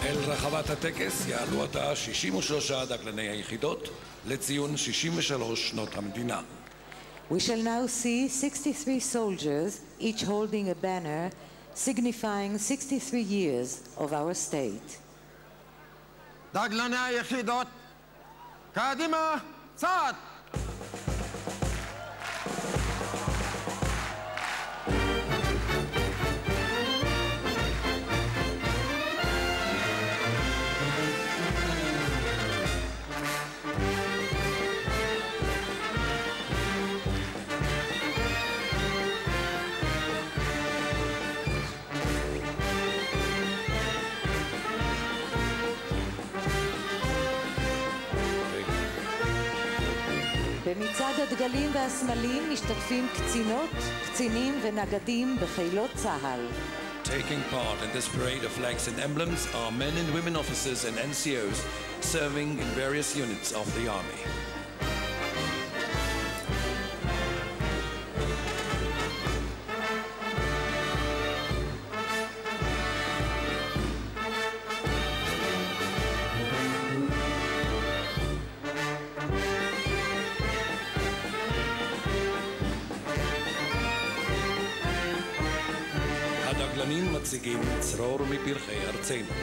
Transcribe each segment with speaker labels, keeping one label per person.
Speaker 1: אל רחבת הטקס יעלו עתה 63 דגלני היחידות לציון 63 שנות המדינה.
Speaker 2: We shall now see 63 soldiers, each holding a banner, signifying 63 years of our state.
Speaker 3: דגלני היחידות, קדימה, צעד!
Speaker 2: במצעד הדגלים והסמלים משתתפים קצינות, קצינים ונגדים בחילות צה"ל.
Speaker 1: Taking part in this parade of flags and emblems are men and women officers and NCOs serving in various units of the Army. הדגלנים מציגים צרור מפרחי ארצנו.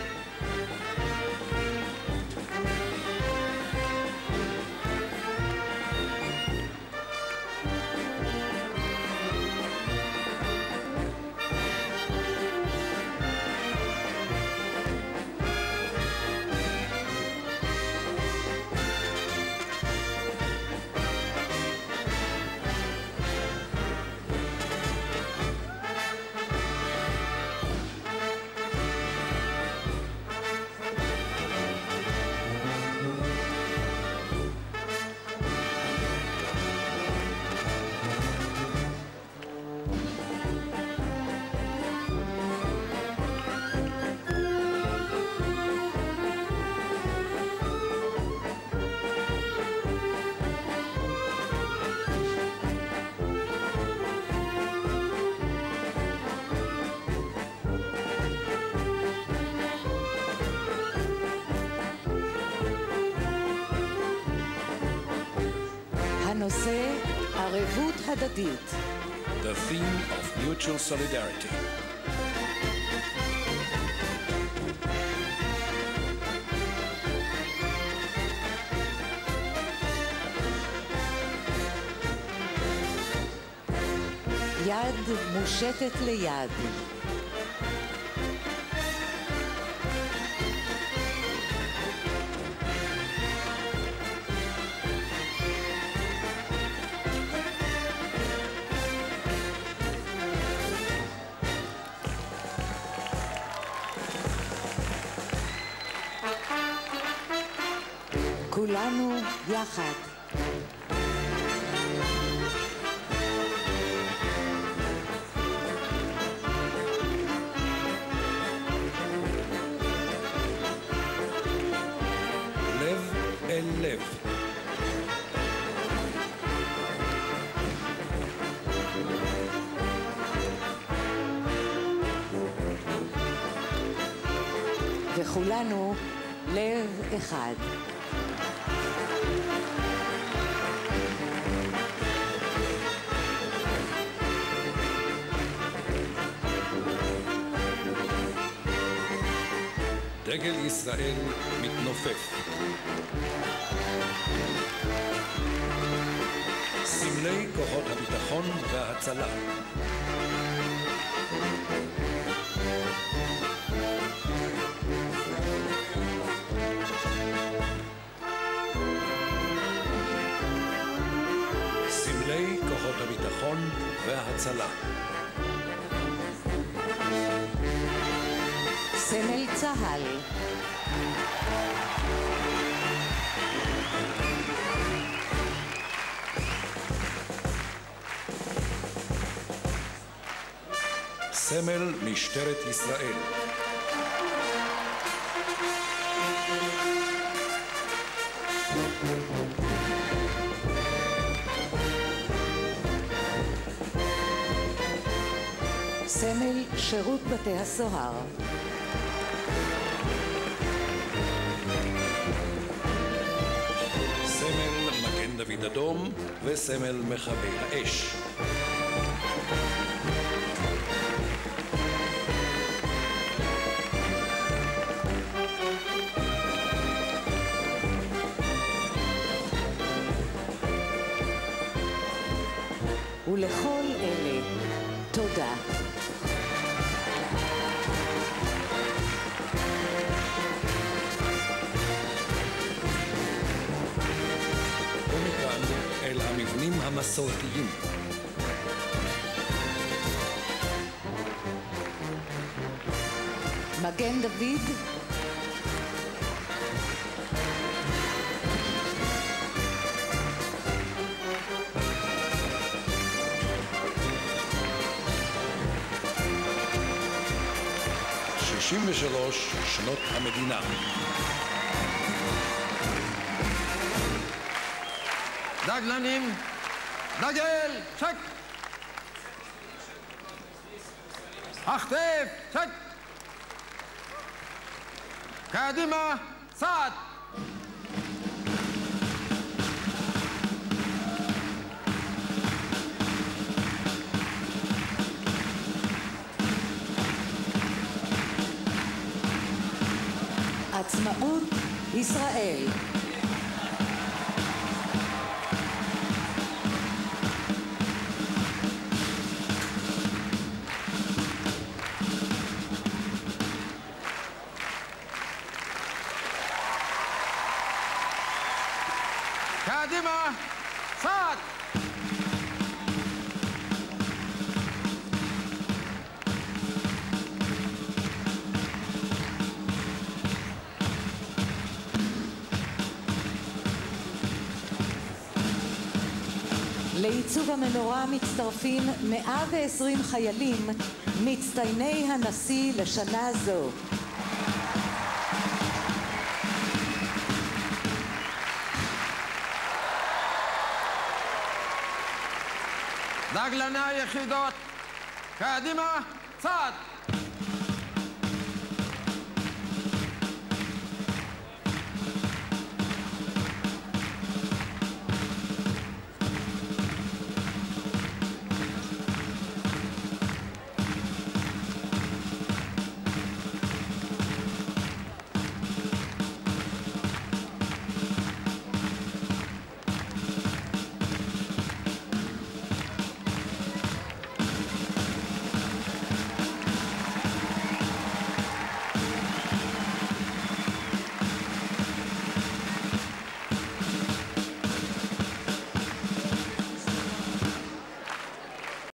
Speaker 2: הנושא ערבות הדדית.
Speaker 1: The theme of mutual solidarity.
Speaker 2: יד מושטת ליד. כולנו יחד.
Speaker 1: לב אל לב.
Speaker 2: וכולנו לב אחד.
Speaker 1: דגל ישראל מתנופף. סמלי כוחות הביטחון וההצלה. סמלי כוחות הביטחון וההצלה.
Speaker 2: סמל צה"ל.
Speaker 1: סמל משטרת ישראל.
Speaker 2: סמל שירות בתי הסוהר.
Speaker 1: דוד אדום וסמל מכבי האש.
Speaker 2: ולכל אלה, תודה.
Speaker 1: ומכאן אל המבנים המסורתיים.
Speaker 2: מגן דוד,
Speaker 1: שנות המדינה.
Speaker 3: דגלנים, דגל, צ'ק! הכתף, צ'ק! קדימה, צעד!
Speaker 2: עצמאות ישראל.
Speaker 3: קדימה, צעד!
Speaker 2: לעיצוב המנורה מצטרפים 120 חיילים מצטייני הנשיא לשנה זו.
Speaker 3: דגלני היחידות, קדימה, צעד!